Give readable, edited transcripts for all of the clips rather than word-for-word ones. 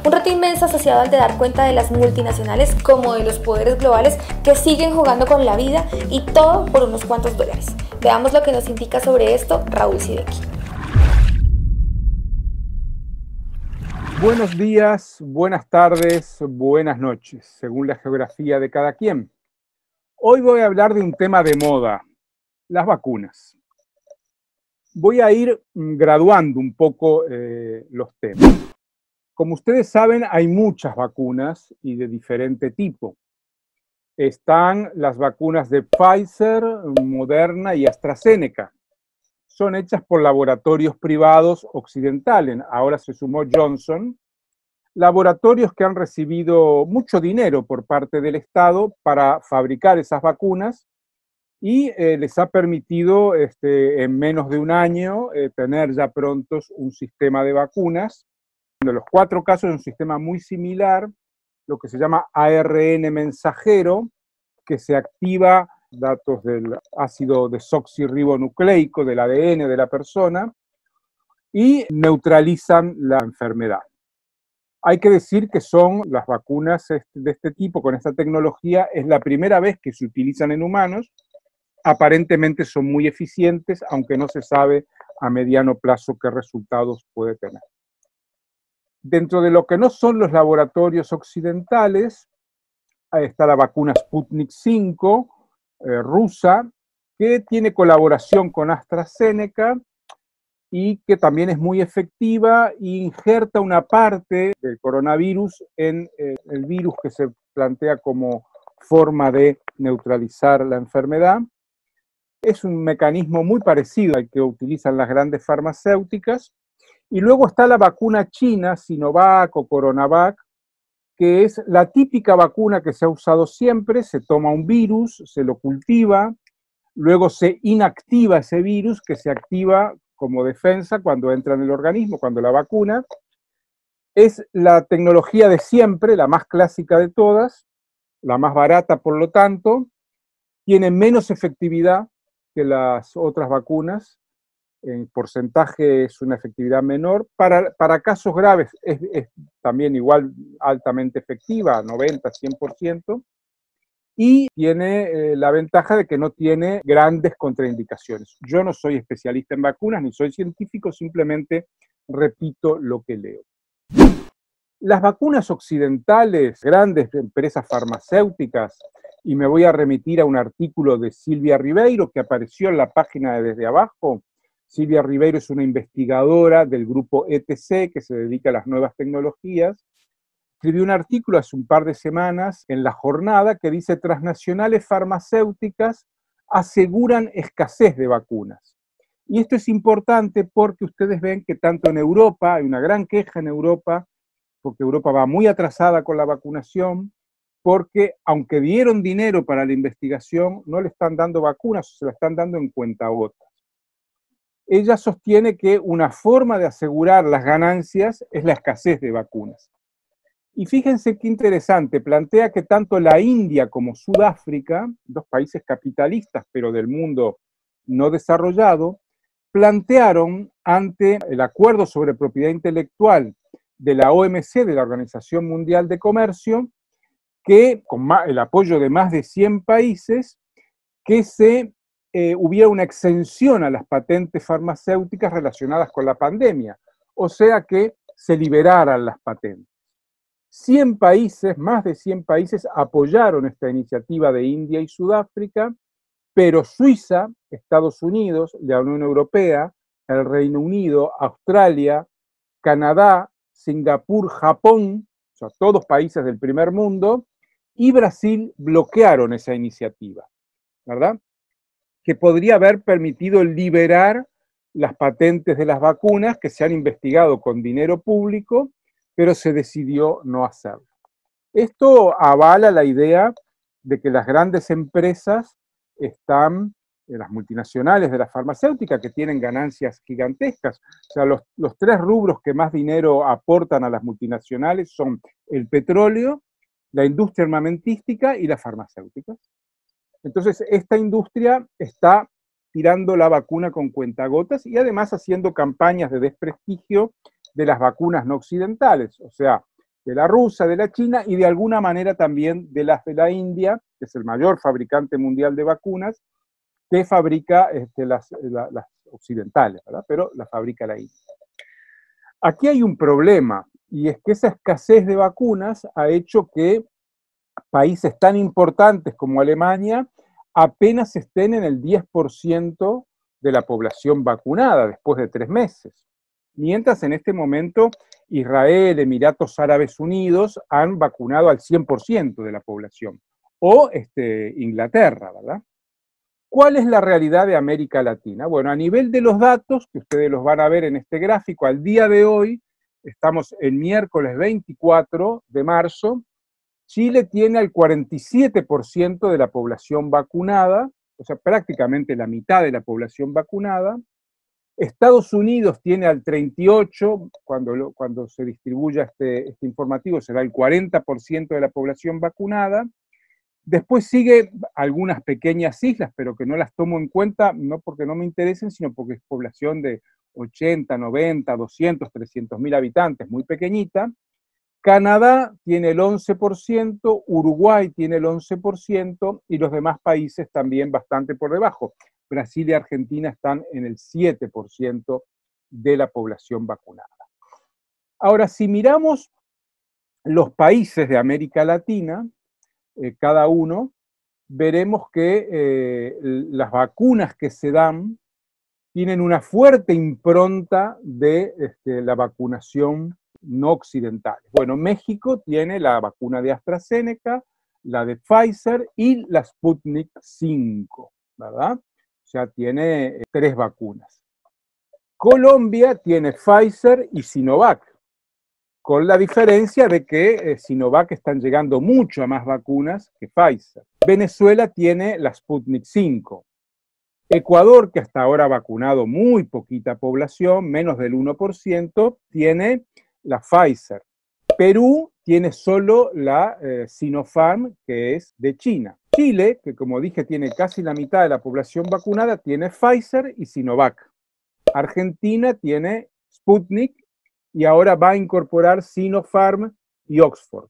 Un reto inmenso asociado al de dar cuenta de las multinacionales como de los poderes globales que siguen jugando con la vida y todo por unos cuantos dólares. Veamos lo que nos indica sobre esto Raúl Sibeki. Buenos días, buenas tardes, buenas noches, según la geografía de cada quien. Hoy voy a hablar de un tema de moda, las vacunas. Voy a ir graduando un poco los temas. Como ustedes saben, hay muchas vacunas y de diferente tipo. Están las vacunas de Pfizer, Moderna y AstraZeneca. Son hechas por laboratorios privados occidentales. Ahora se sumó Johnson. Laboratorios que han recibido mucho dinero por parte del Estado para fabricar esas vacunas y les ha permitido en menos de un año tener ya prontos un sistema de vacunas. De los 4 casos es un sistema muy similar, lo que se llama ARN mensajero, que se activa datos del ácido desoxirribonucleico del ADN de la persona y neutralizan la enfermedad. Hay que decir que son las vacunas de este tipo, con esta tecnología, es la primera vez que se utilizan en humanos. Aparentemente son muy eficientes, aunque no se sabe a mediano plazo qué resultados puede tener. Dentro de lo que no son los laboratorios occidentales, está la vacuna Sputnik V, rusa, que tiene colaboración con AstraZeneca y que también es muy efectiva e injerta una parte del coronavirus en el virus que se plantea como forma de neutralizar la enfermedad. Es un mecanismo muy parecido al que utilizan las grandes farmacéuticas. Y luego está la vacuna china, Sinovac o Coronavac, que es la típica vacuna que se ha usado siempre. Se toma un virus, se lo cultiva, luego se inactiva ese virus que se activa como defensa cuando entra en el organismo, cuando la vacuna. Es la tecnología de siempre, la más clásica de todas, la más barata por lo tanto, tiene menos efectividad que las otras vacunas, en porcentaje es una efectividad menor. Para casos graves es también igual altamente efectiva, 90-100%, y tiene la ventaja de que no tiene grandes contraindicaciones. Yo no soy especialista en vacunas, ni soy científico, simplemente repito lo que leo. Las vacunas occidentales, grandes empresas farmacéuticas, y me voy a remitir a un artículo de Silvia Ribeiro que apareció en la página de Desde Abajo. Silvia Ribeiro es una investigadora del grupo ETC que se dedica a las nuevas tecnologías. Escribió un artículo hace un par de semanas en La Jornada que dice: transnacionales farmacéuticas aseguran escasez de vacunas. Y esto es importante porque ustedes ven que tanto en Europa, hay una gran queja en Europa, porque Europa va muy atrasada con la vacunación, porque aunque dieron dinero para la investigación, no le están dando vacunas, se la están dando en cuentagotas. Ella sostiene que una forma de asegurar las ganancias es la escasez de vacunas. Y fíjense qué interesante, plantea que tanto la India como Sudáfrica, 2 países capitalistas pero del mundo no desarrollado, plantearon ante el acuerdo sobre propiedad intelectual de la OMC, de la Organización Mundial de Comercio, que con el apoyo de más de 100 países, que hubiera una exención a las patentes farmacéuticas relacionadas con la pandemia, o sea que se liberaran las patentes. 100 países, más de 100 países apoyaron esta iniciativa de India y Sudáfrica, pero Suiza, Estados Unidos, la Unión Europea, el Reino Unido, Australia, Canadá, Singapur, Japón, o sea, todos países del primer mundo, y Brasil bloquearon esa iniciativa, ¿verdad? Que podría haber permitido liberar las patentes de las vacunas que se han investigado con dinero público, pero se decidió no hacerlo. Esto avala la idea de que las grandes empresas están, las multinacionales de la farmacéutica, que tienen ganancias gigantescas. O sea, los 3 rubros que más dinero aportan a las multinacionales son el petróleo, la industria armamentística y las farmacéuticas. Entonces, esta industria está tirando la vacuna con cuentagotas y además haciendo campañas de desprestigio de las vacunas no occidentales. O sea, de la rusa, de la china y de alguna manera también de las de la India, que es el mayor fabricante mundial de vacunas, que fabrica las occidentales, ¿verdad? Pero las fabrica la India. Aquí hay un problema, y es que esa escasez de vacunas ha hecho que países tan importantes como Alemania apenas estén en el 10% de la población vacunada después de 3 meses. Mientras en este momento Israel, Emiratos Árabes Unidos han vacunado al 100% de la población. O Inglaterra, ¿verdad? ¿Cuál es la realidad de América Latina? Bueno, a nivel de los datos, que ustedes los van a ver en este gráfico, al día de hoy, estamos el miércoles 24 de marzo, Chile tiene al 47% de la población vacunada, o sea, prácticamente la mitad de la población vacunada. Estados Unidos tiene al 38%, cuando se distribuya este informativo será el 40% de la población vacunada. Después sigue algunas pequeñas islas, pero que no las tomo en cuenta, no porque no me interesen, sino porque es población de 80, 90, 200, 300 mil habitantes, muy pequeñita. Canadá tiene el 11%, Uruguay tiene el 11% y los demás países también bastante por debajo. Brasil y Argentina están en el 7% de la población vacunada. Ahora, si miramos los países de América Latina, cada uno, veremos que las vacunas que se dan tienen una fuerte impronta de la vacunación no occidental. Bueno, México tiene la vacuna de AstraZeneca, la de Pfizer y la Sputnik 5, ¿verdad? O sea, tiene 3 vacunas. Colombia tiene Pfizer y Sinovac, con la diferencia de que Sinovac están llegando mucho a más vacunas que Pfizer. Venezuela tiene la Sputnik 5. Ecuador, que hasta ahora ha vacunado muy poquita población, menos del 1%, tiene la Pfizer. Perú tiene solo la Sinopharm, que es de China. Chile, que como dije tiene casi la mitad de la población vacunada, tiene Pfizer y Sinovac. Argentina tiene Sputnik y ahora va a incorporar Sinopharm y Oxford.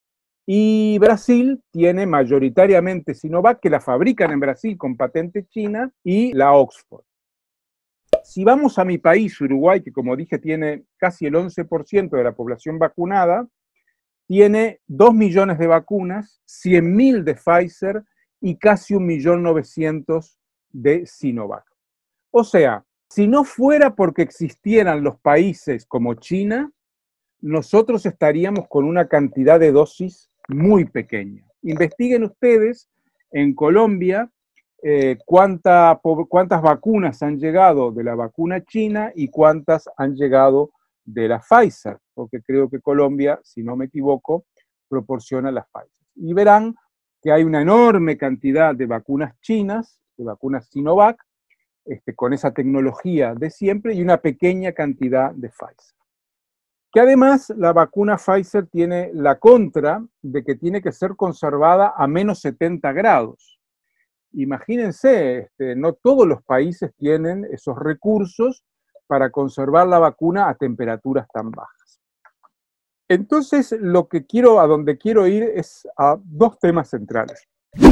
Y Brasil tiene mayoritariamente Sinovac, que la fabrican en Brasil con patente china, y la Oxford. Si vamos a mi país, Uruguay, que como dije tiene casi el 11% de la población vacunada, tiene 2 millones de vacunas, 100.000 de Pfizer y casi 1.900.000 de Sinovac. O sea, si no fuera porque existieran los países como China, nosotros estaríamos con una cantidad de dosis muy pequeña. Investiguen ustedes en Colombia cuántas vacunas han llegado de la vacuna china y cuántas han llegado de la Pfizer, porque creo que Colombia, si no me equivoco, proporciona la Pfizer. Y verán que hay una enorme cantidad de vacunas chinas, de vacunas Sinovac, con esa tecnología de siempre, y una pequeña cantidad de Pfizer. Que además la vacuna Pfizer tiene la contra de que tiene que ser conservada a menos 70 grados. Imagínense, no todos los países tienen esos recursos para conservar la vacuna a temperaturas tan bajas. Entonces, a donde quiero ir es a 2 temas centrales.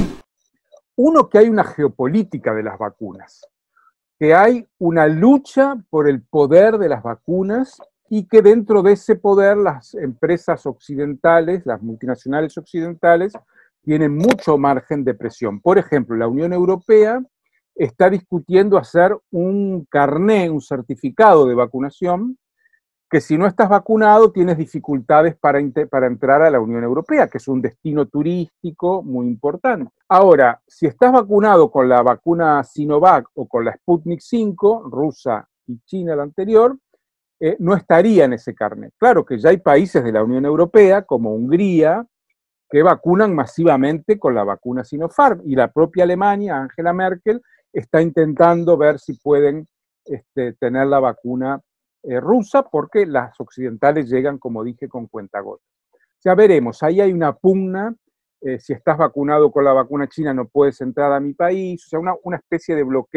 Uno, que hay una geopolítica de las vacunas, que hay una lucha por el poder de las vacunas y que dentro de ese poder las empresas occidentales, las multinacionales occidentales, tienen mucho margen de presión. Por ejemplo, la Unión Europea está discutiendo hacer un carné, un certificado de vacunación, que si no estás vacunado tienes dificultades para entrar a la Unión Europea, que es un destino turístico muy importante. Ahora, si estás vacunado con la vacuna Sinovac o con la Sputnik 5, rusa y china la anterior, no estaría en ese carnet. Claro que ya hay países de la Unión Europea, como Hungría, que vacunan masivamente con la vacuna Sinopharm, y la propia Alemania, Angela Merkel, está intentando ver si pueden tener la vacuna rusa, porque las occidentales llegan, como dije, con cuentagotas. Ya veremos, ahí hay una pugna, si estás vacunado con la vacuna china no puedes entrar a mi país, o sea, una especie de bloqueo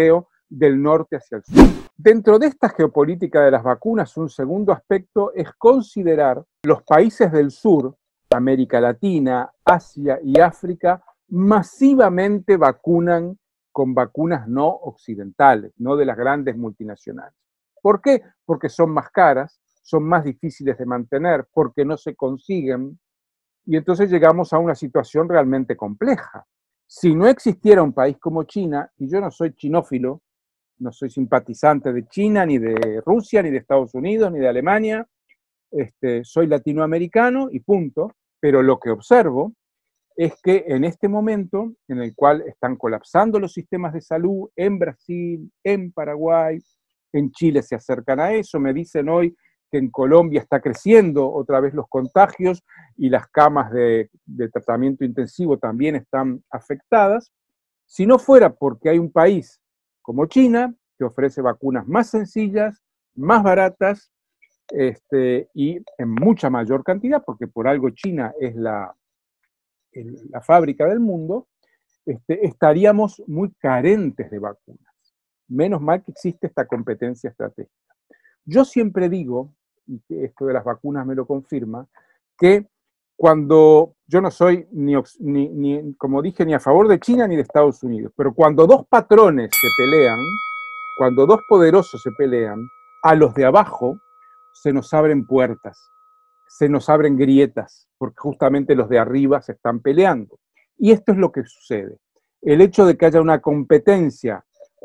del norte hacia el sur. Dentro de esta geopolítica de las vacunas, un segundo aspecto es considerar los países del sur, América Latina, Asia y África, masivamente vacunan con vacunas no occidentales, no de las grandes multinacionales. ¿Por qué? Porque son más caras, son más difíciles de mantener, porque no se consiguen, y entonces llegamos a una situación realmente compleja. Si no existiera un país como China, y yo no soy chinófilo, no soy simpatizante de China, ni de Rusia, ni de Estados Unidos, ni de Alemania, soy latinoamericano y punto, pero lo que observo es que en este momento en el cual están colapsando los sistemas de salud en Brasil, en Paraguay, en Chile se acercan a eso, me dicen hoy que en Colombia está creciendo otra vez los contagios y las camas de tratamiento intensivo también están afectadas. Si no fuera porque hay un país como China, que ofrece vacunas más sencillas, más baratas, y en mucha mayor cantidad, porque por algo China es la fábrica del mundo, estaríamos muy carentes de vacunas. Menos mal que existe esta competencia estratégica. Yo siempre digo, y que esto de las vacunas me lo confirma, que cuando yo no soy como dije, ni a favor de China ni de Estados Unidos, pero cuando dos patrones se pelean, cuando dos poderosos se pelean, a los de abajo se nos abren puertas, se nos abren grietas, porque justamente los de arriba se están peleando. Y esto es lo que sucede. El hecho de que haya una competencia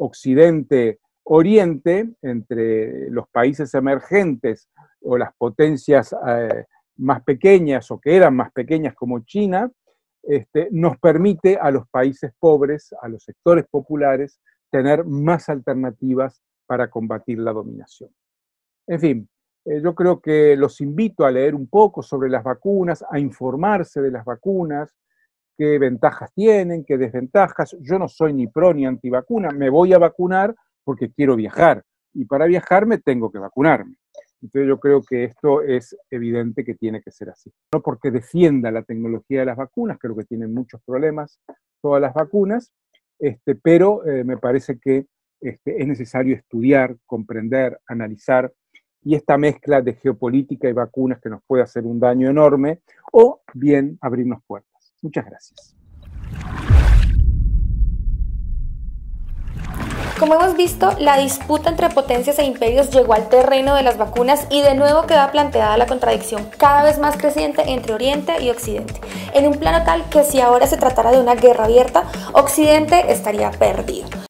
Occidente-Oriente entre los países emergentes o las potencias más pequeñas o que eran más pequeñas como China, nos permite a los países pobres, a los sectores populares, tener más alternativas para combatir la dominación. En fin, yo creo que los invito a leer un poco sobre las vacunas, a informarse de las vacunas, qué ventajas tienen, qué desventajas. Yo no soy ni pro ni antivacuna, me voy a vacunar porque quiero viajar, y para viajar me tengo que vacunarme. Entonces yo creo que esto es evidente que tiene que ser así. No porque defienda la tecnología de las vacunas, creo que tienen muchos problemas todas las vacunas, pero me parece que es necesario estudiar, comprender, analizar, y esta mezcla de geopolítica y vacunas que nos puede hacer un daño enorme, o bien abrirnos puertas. Muchas gracias. Como hemos visto, la disputa entre potencias e imperios llegó al terreno de las vacunas y de nuevo queda planteada la contradicción cada vez más creciente entre Oriente y Occidente, en un plano tal que si ahora se tratara de una guerra abierta, Occidente estaría perdido.